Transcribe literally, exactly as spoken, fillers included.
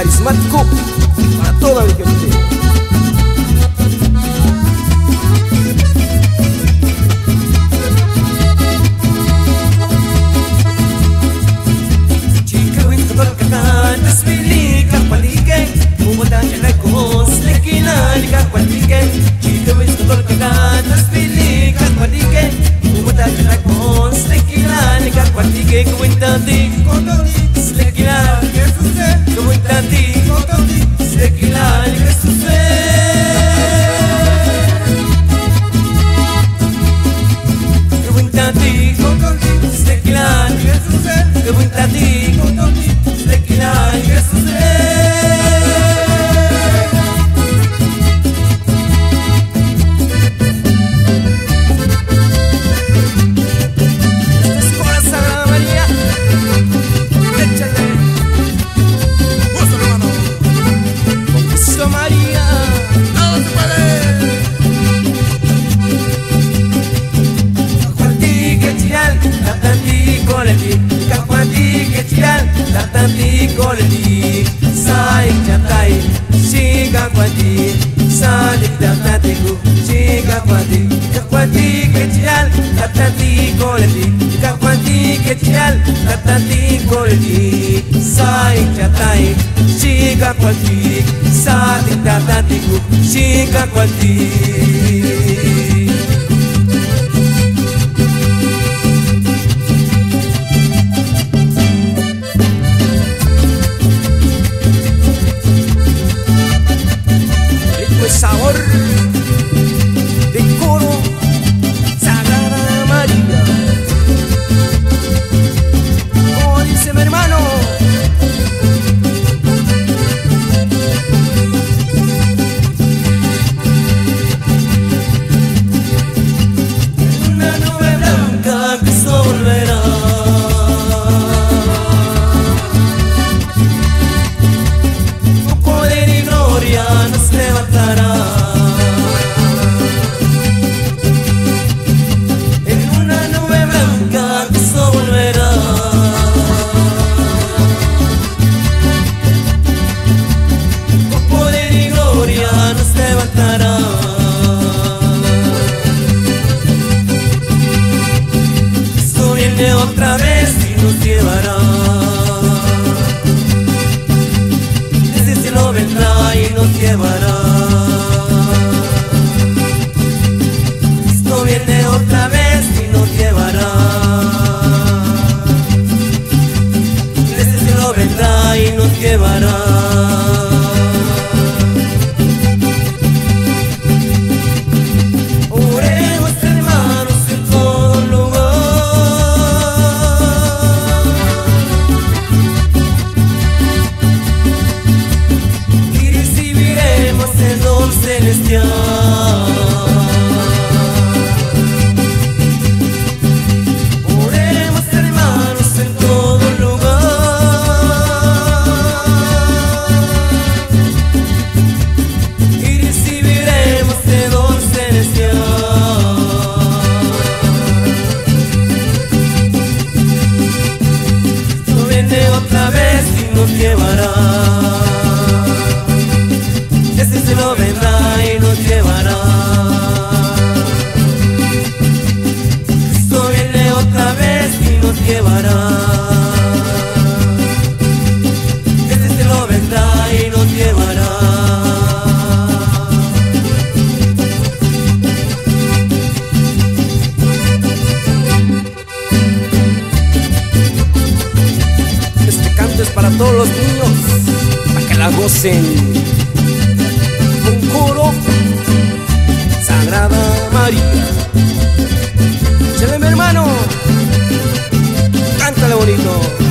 carismático para toda mi gente. Chica Cualti. Rico es sabor de coro Sagrada María. Como dice mi hermano, otra vez y nos llevará. Desde el cielo vendrá y nos llevará. Esto viene otra vez y nos llevará. Desde el cielo vendrá y nos llevará. Oremos, hermanos, en todo lugar y recibiremos el don celestial. Esto viene otra vez y nos llevará. Este se lo vendrá y nos llevará. Esto viene otra vez y nos llevará. Este se lo vendrá y nos llevará. este canto es para todos los niños, para que la gocen. Coro Sagrada María. Chale, mi hermano, cántale bonito.